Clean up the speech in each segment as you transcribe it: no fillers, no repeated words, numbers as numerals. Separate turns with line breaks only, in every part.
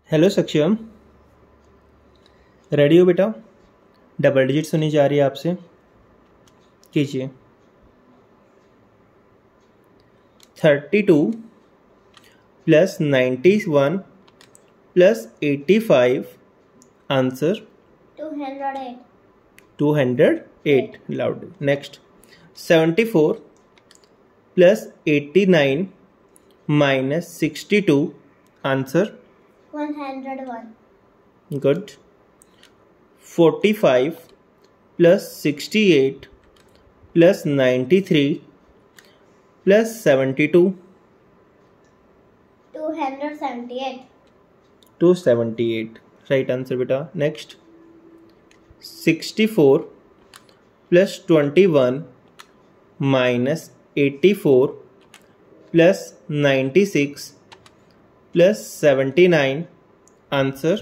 Hello सक्षम, ready हो बेटा? डबल डिजिट सुनी जा रही है आपसे, कीजिए। 32 plus 91 plus 85 answer
208.
208 loud. Next 74 plus 89 minus 62 answer
101.
Good. 45 plus 68 plus 93 plus 72
278.
278 right answer बेटा। Next 64 plus 21 minus 84 plus 96 plus 79 answer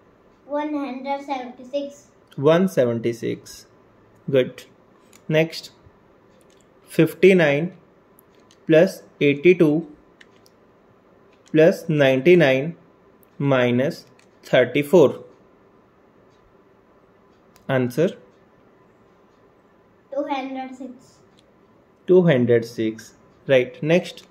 176.
176 good. Next 59 plus 82 plus 99 minus 34 answer
206.
206 right. Next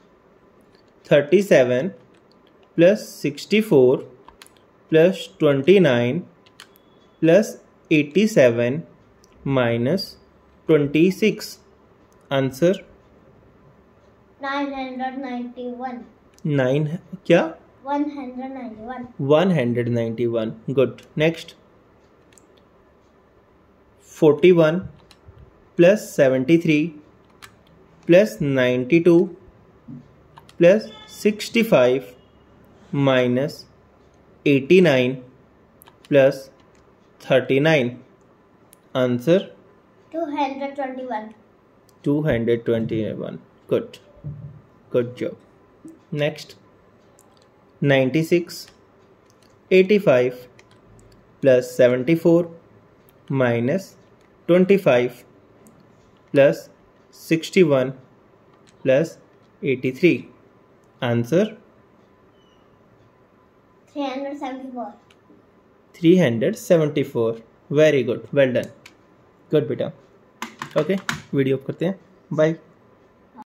37 plus 64 plus 29 plus 87 minus 26 answer
991.
9 क्या
191.
191 गुड। Next 41 plus 73 plus 92 plus 65 minus 89 plus 39 answer
221.
221 good, good job. Next 96 85 plus 74 minus 25 plus 61 plus 83 answer
374.
374 very good, well done, good बेटा। Okay video करते हैं, bye.